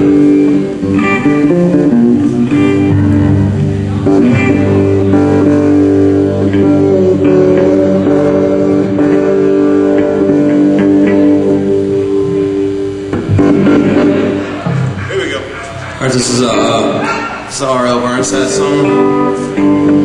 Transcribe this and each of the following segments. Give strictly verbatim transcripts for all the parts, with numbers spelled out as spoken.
Alright, this is uh, this is R L Burnside song.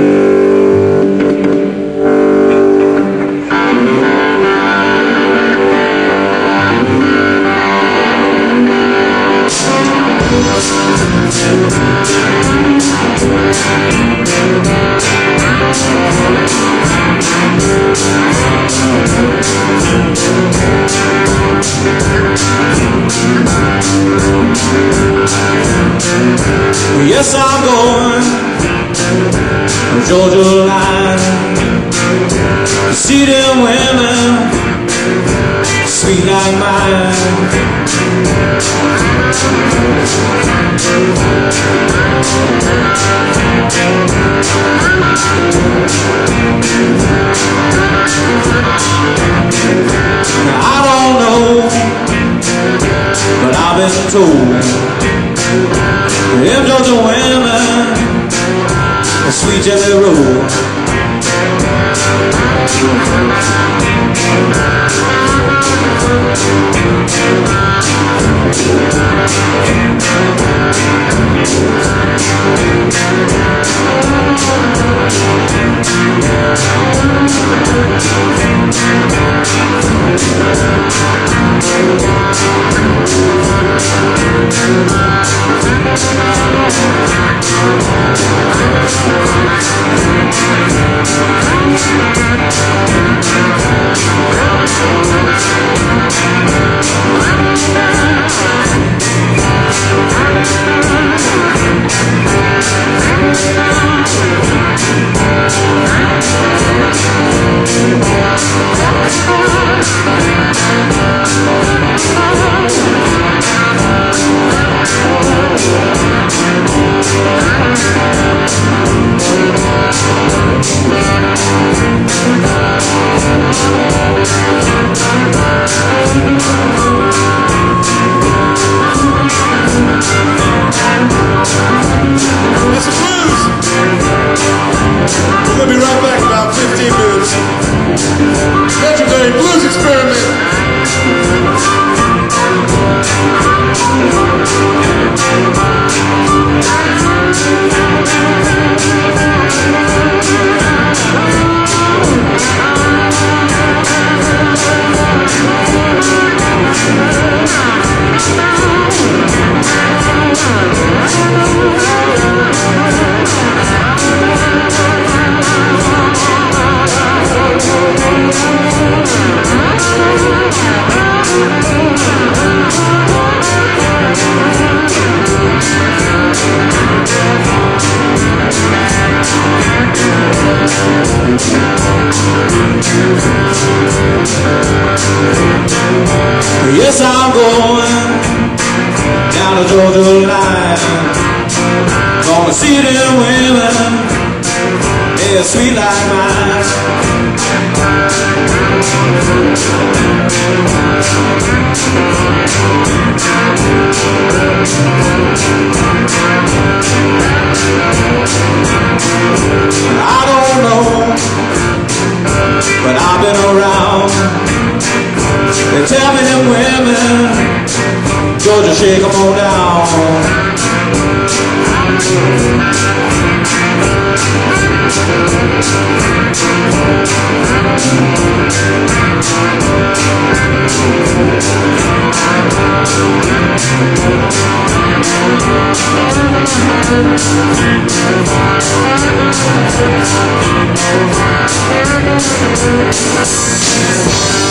Yes, I'm going from Georgia line to see them women sweet like mine. Now, I don't know, but I've been told them Georgia women a sweet jelly roll. Yes, I'm going down the Georgia line. Gonna see them women, they're sweet like mine. I don't know, but I've been around. They tell me them women, Georgia, shake them all down. We'll be right back.